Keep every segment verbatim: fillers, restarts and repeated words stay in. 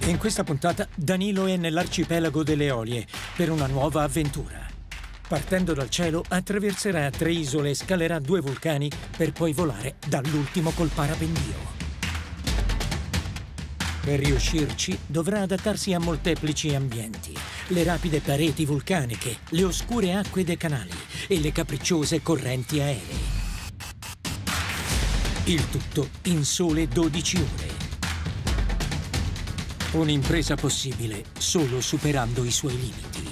In questa puntata Danilo è nell'arcipelago delle Eolie per una nuova avventura. Partendo dal cielo attraverserà tre isole e scalerà due vulcani per poi volare dall'ultimo col parapendio. Per riuscirci dovrà adattarsi a molteplici ambienti, le rapide pareti vulcaniche, le oscure acque dei canali e le capricciose correnti aeree. Il tutto in sole dodici ore. Un'impresa possibile solo superando i suoi limiti.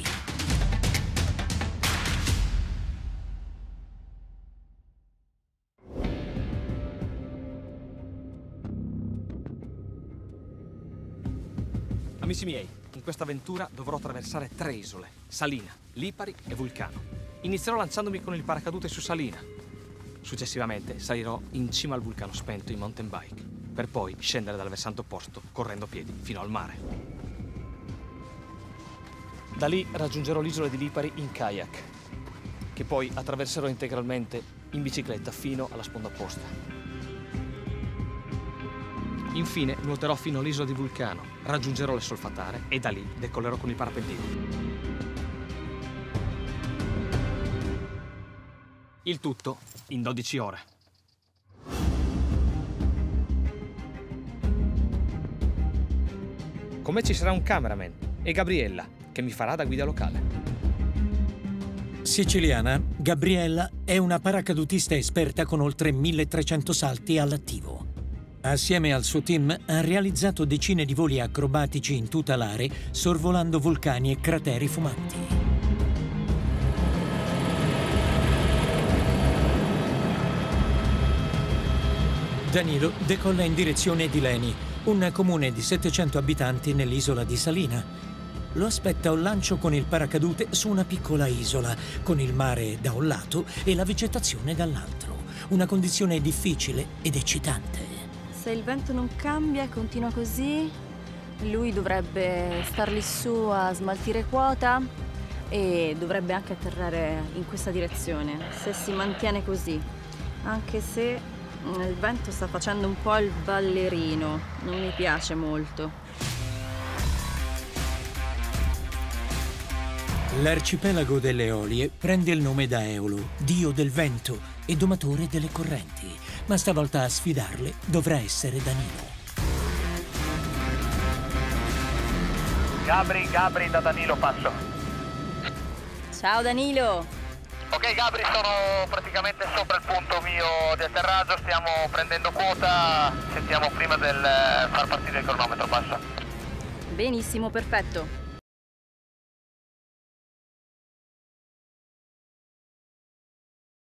Amici miei, in questa avventura dovrò attraversare tre isole: Salina, Lipari e Vulcano. Inizierò lanciandomi con il paracadute su Salina. Successivamente salirò in cima al vulcano spento in mountain bike, per poi scendere dal versante opposto correndo a piedi fino al mare. Da lì raggiungerò l'isola di Lipari in kayak, che poi attraverserò integralmente in bicicletta fino alla sponda opposta. Infine nuoterò fino all'isola di Vulcano, raggiungerò le solfatare e da lì decollerò con il parapendio. Il tutto in dodici ore. Con me ci sarà un cameraman e Gabriella, che mi farà da guida locale. Siciliana, Gabriella è una paracadutista esperta con oltre milletrecento salti all'attivo. Assieme al suo team ha realizzato decine di voli acrobatici in tutelare, sorvolando vulcani e crateri fumanti. Danilo decolla in direzione di Leni, un comune di settecento abitanti nell'isola di Salina. Lo aspetta un lancio con il paracadute su una piccola isola, con il mare da un lato e la vegetazione dall'altro. Una condizione difficile ed eccitante. Se il vento non cambia e continua così, lui dovrebbe star lì su a smaltire quota e dovrebbe anche atterrare in questa direzione, se si mantiene così. Anche se il vento sta facendo un po' il ballerino, non mi piace molto. L'arcipelago delle Eolie prende il nome da Eolo, dio del vento e domatore delle correnti, ma stavolta a sfidarle dovrà essere Danilo. Gabri, Gabri, da Danilo passo. Ciao Danilo! Ok Gabri, sono praticamente sopra il punto mio di atterraggio, stiamo prendendo quota, sentiamo prima del far partire il cronometro, passo. Benissimo, perfetto.